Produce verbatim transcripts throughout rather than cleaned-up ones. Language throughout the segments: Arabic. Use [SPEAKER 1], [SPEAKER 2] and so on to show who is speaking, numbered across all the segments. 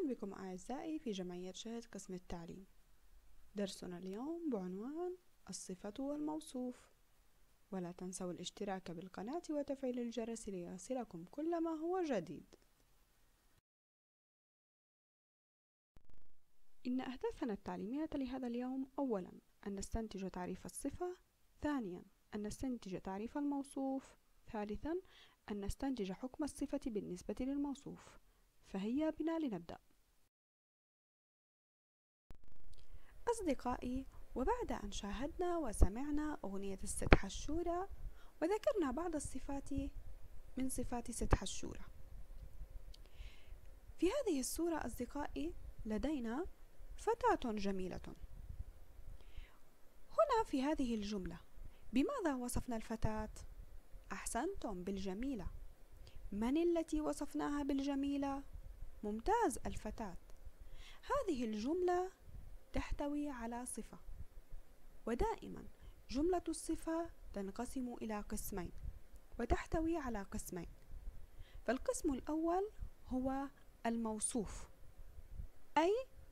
[SPEAKER 1] أهلا بكم أعزائي في جمعية شهد قسم التعليم. درسنا اليوم بعنوان الصفة والموصوف. ولا تنسوا الاشتراك بالقناة وتفعيل الجرس ليصلكم كل ما هو جديد. إن أهدافنا التعليمية لهذا اليوم: أولا أن نستنتج تعريف الصفة، ثانيا أن نستنتج تعريف الموصوف، ثالثا أن نستنتج حكم الصفة بالنسبة للموصوف. فهيا بنا لنبدأ. أصدقائي، وبعد أن شاهدنا وسمعنا أغنية الست حشورة وذكرنا بعض الصفات من صفات ست حشورة، في هذه الصورة أصدقائي لدينا فتاة جميلة. هنا في هذه الجملة بماذا وصفنا الفتاة؟ أحسنتم، بالجميلة. من التي وصفناها بالجميلة؟ ممتاز، الفتاة. هذه الجملة تحتوي على صفة، ودائما جملة الصفة تنقسم إلى قسمين وتحتوي على قسمين. فالقسم الأول هو الموصوف، أي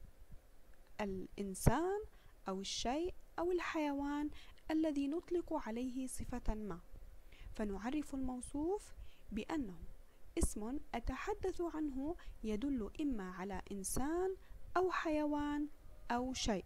[SPEAKER 1] الإنسان أو الشيء أو الحيوان الذي نطلق عليه صفة ما، فنعرف الموصوف بأنه اسم أتحدث عنه يدل إما على إنسان أو حيوان أو شيء.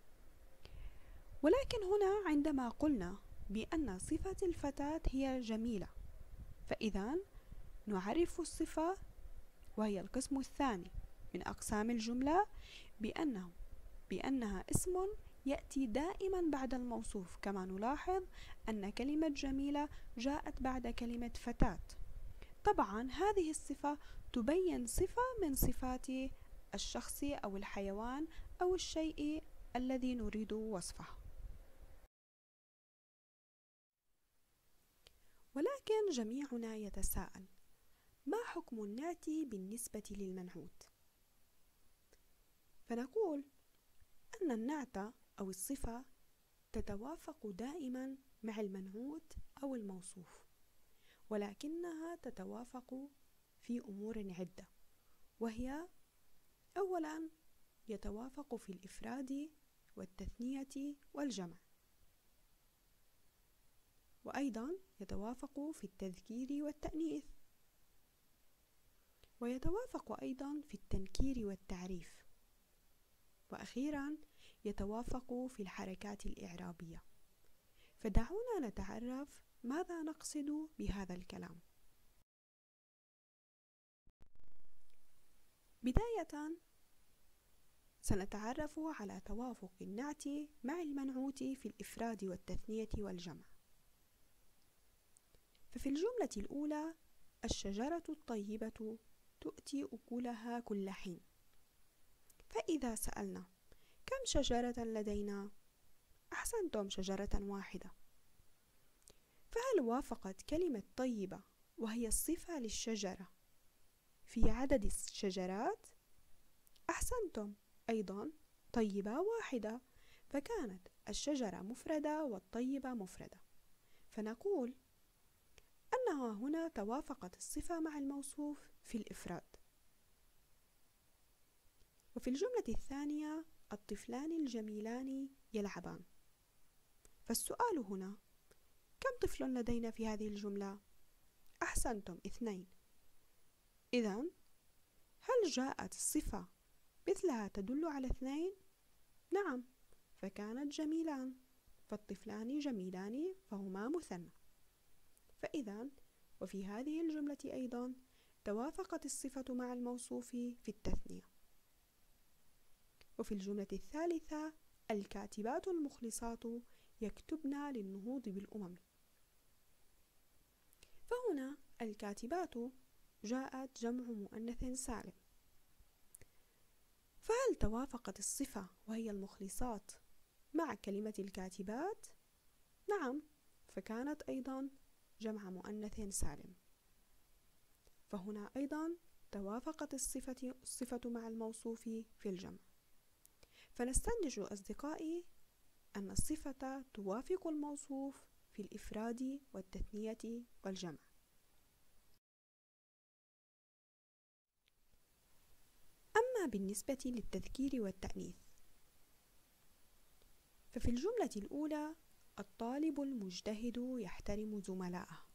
[SPEAKER 1] ولكن هنا عندما قلنا بأن صفة الفتاة هي جميلة، فإذا نعرف الصفة وهي القسم الثاني من أقسام الجملة بأنه بأنها اسم يأتي دائما بعد الموصوف، كما نلاحظ أن كلمة جميلة جاءت بعد كلمة فتاة. طبعا هذه الصفة تبين صفة من صفات الشخص أو الحيوان أو الشيء الذي نريد وصفه. ولكن جميعنا يتساءل: ما حكم النعت بالنسبة للمنعوت؟ فنقول أن النعت أو الصفة تتوافق دائما مع المنعوت أو الموصوف، ولكنها تتوافق في أمور عدة، وهي: أولا يتوافق في الإفراد والتثنية والجمع، وأيضا يتوافق في التذكير والتأنيث، ويتوافق أيضا في التنكير والتعريف، وأخيرا يتوافق في الحركات الإعرابية. فدعونا نتعرف ماذا نقصد بهذا الكلام. بداية سنتعرف على توافق النعت مع المنعوت في الإفراد والتثنية والجمع. ففي الجملة الأولى: الشجرة الطيبة تؤتي أكلها كل حين. فإذا سألنا: كم شجرة لدينا؟ أحسنتم، شجرة واحدة. فهل وافقت كلمة طيبة وهي الصفة للشجرة في عدد الشجرات؟ أحسنتم، أيضا طيبة واحدة، فكانت الشجرة مفردة والطيبة مفردة. فنقول أنها هنا توافقت الصفة مع الموصوف في الإفراد. وفي الجملة الثانية: الطفلان الجميلان يلعبان. فالسؤال هنا: كم طفل لدينا في هذه الجملة؟ أحسنتم، اثنين. إذن هل جاءت الصفة مثلها تدل على اثنين؟ نعم، فكانت جميلان، فالطفلان جميلان فهما مثنى. فإذا وفي هذه الجملة أيضا توافقت الصفة مع الموصوف في التثنية. وفي الجملة الثالثة: الكاتبات المخلصات يكتبن للنهوض بالأمم. فهنا الكاتبات جاءت جمع مؤنث سالم، فهل توافقت الصفة وهي المخلصات مع كلمة الكاتبات؟ نعم، فكانت أيضا جمع مؤنث سالم. فهنا أيضا توافقت الصفة, الصفة مع الموصوف في الجمع. فنستنتج أصدقائي أن الصفة توافق الموصوف في الإفراد والتثنية والجمع. أما بالنسبة للتذكير والتأنيث، ففي الجملة الأولى الطالب المجتهد يحترم زملائه،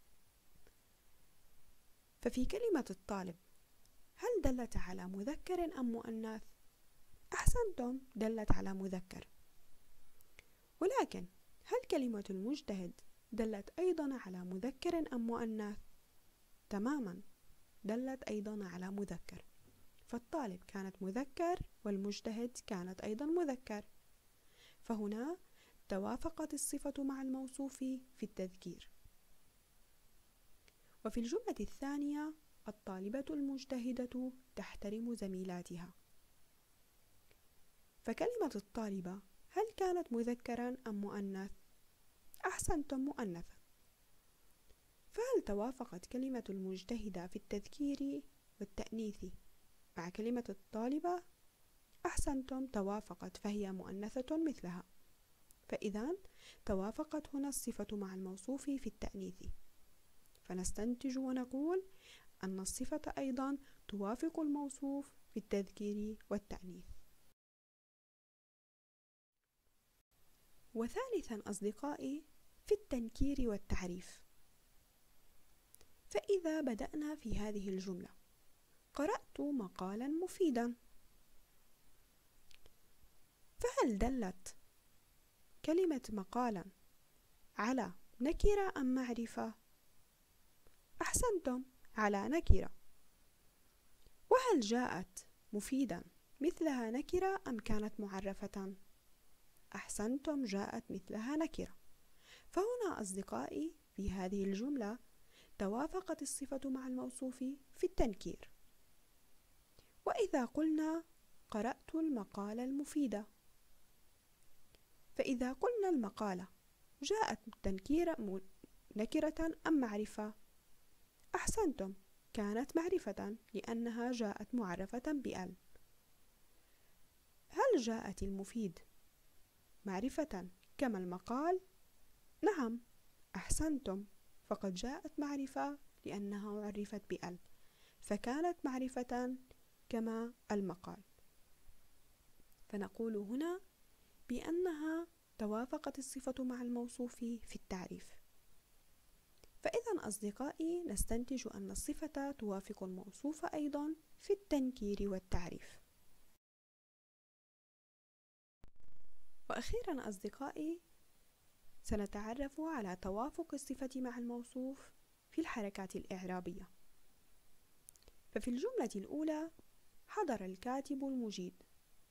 [SPEAKER 1] ففي كلمة الطالب هل دلت على مذكر أم مؤنث؟ أحسنتم، دلت على مذكر. ولكن هل كلمة المجتهد دلت أيضا على مذكر أم مؤنث؟ تماما، دلت أيضا على مذكر، فالطالب كانت مذكر والمجتهد كانت أيضا مذكر، فهنا توافقت الصفة مع الموصوف في التذكير. وفي الجملة الثانية الطالبة المجتهدة تحترم زميلاتها، فكلمة الطالبة هل كانت مذكرا أم مؤنث؟ أحسنتم، مؤنثا. فهل توافقت كلمة المجتهدة في التذكير والتأنيث مع كلمة الطالبة؟ أحسنتم، توافقت، فهي مؤنثة مثلها، فإذا توافقت هنا الصفة مع الموصوف في التأنيث، فنستنتج ونقول أن الصفة أيضا توافق الموصوف في التذكير والتأنيث. وثالثا أصدقائي في التنكير والتعريف، فإذا بدأنا في هذه الجملة: قرأت مقالا مفيدا، فهل دلت كلمة مقالا على نكرة أم معرفة؟ أحسنتم، على نكرة. وهل جاءت مفيدا مثلها نكرة أم كانت معرفة؟ أحسنتم، جاءت مثلها نكرة. فهنا أصدقائي في هذه الجملة توافقت الصفة مع الموصوف في التنكير. وإذا قلنا قرأت المقالة المفيدة، فإذا قلنا المقالة جاءت تنكيرة نكرة أم معرفة؟ أحسنتم، كانت معرفة لأنها جاءت معرفة بأل. هل جاءت المفيد معرفة كما المقال؟ نعم، أحسنتم، فقد جاءت معرفة لأنها عرفت بأل، فكانت معرفة كما المقال. فنقول هنا بأنها توافقت الصفة مع الموصوف في التعريف. فإذا أصدقائي نستنتج أن الصفة توافق الموصوف أيضا في التنكير والتعريف. وأخيرا أصدقائي سنتعرف على توافق الصفة مع الموصوف في الحركات الإعرابية. ففي الجملة الأولى حضر الكاتب المجيد،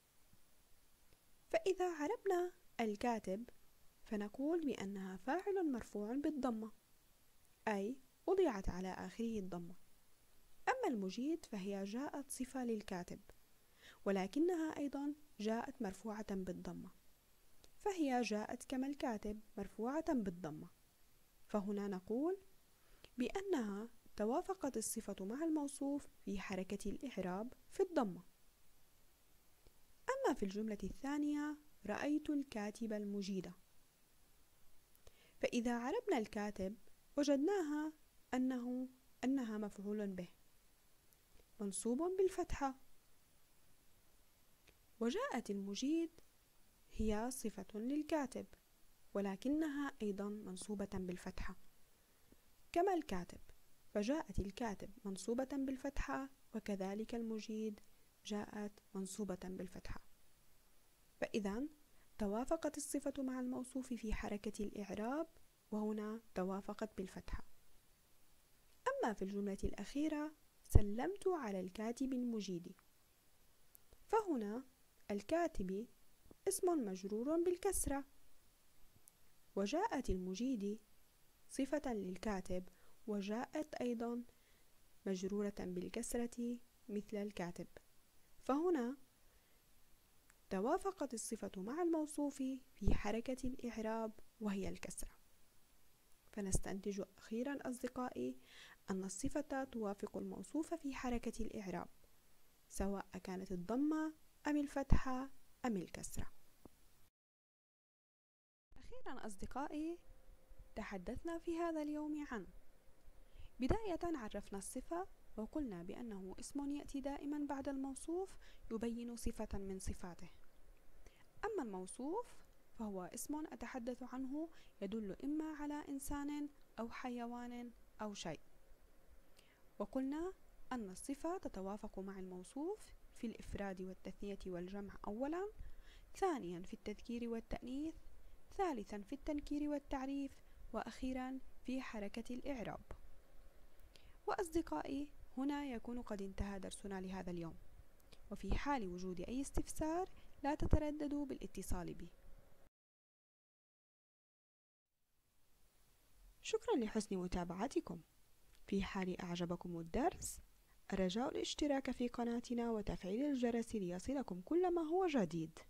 [SPEAKER 1] فإذا عربنا الكاتب فنقول بأنها فاعل مرفوع بالضمة، أي وضعت على آخره الضمة. أما المجيد فهي جاءت صفة للكاتب، ولكنها أيضا جاءت مرفوعة بالضمة، فهي جاءت كما الكاتب مرفوعة بالضمة، فهنا نقول بأنها توافقت الصفة مع الموصوف في حركة الإعراب في الضمة. أما في الجملة الثانية رأيت الكاتب المجيد، فإذا عربنا الكاتب وجدناها أنه أنها مفعول به منصوب بالفتحة، وجاءت المجيد هي صفة للكاتب ولكنها أيضا منصوبة بالفتحة كما الكاتب، فجاءت الكاتب منصوبة بالفتحة وكذلك المجيد جاءت منصوبة بالفتحة. فإذا توافقت الصفة مع الموصوف في حركة الإعراب، وهنا توافقت بالفتحة. أما في الجملة الأخيرة سلمت على الكاتب المجيد، فهنا الكاتب اسم مجرور بالكسرة، وجاءت المجيد صفة للكاتب وجاءت أيضا مجرورة بالكسرة مثل الكاتب، فهنا توافقت الصفة مع الموصوف في حركة الإعراب وهي الكسرة. فنستنتج أخيرا أصدقائي أن الصفة توافق الموصوف في حركة الإعراب، سواء كانت الضمة أم الفتحة أم الكسرة. أخيرا أصدقائي تحدثنا في هذا اليوم عن بداية عرفنا الصفة وقلنا بأنه اسم يأتي دائما بعد الموصوف يبين صفة من صفاته. أما الموصوف فهو اسم أتحدث عنه يدل إما على إنسان أو حيوان أو شيء. وقلنا أن الصفة تتوافق مع الموصوف في الإفراد والتثنية والجمع أولا، ثانيا في التذكير والتأنيث، ثالثا في التنكير والتعريف، وأخيرا في حركة الإعراب. وأصدقائي، هنا يكون قد انتهى درسنا لهذا اليوم، وفي حال وجود أي استفسار لا تترددوا بالاتصال بي. شكرا لحسن متابعتكم. في حال أعجبكم الدرس رجاء الاشتراك في قناتنا وتفعيل الجرس ليصلكم كل ما هو جديد.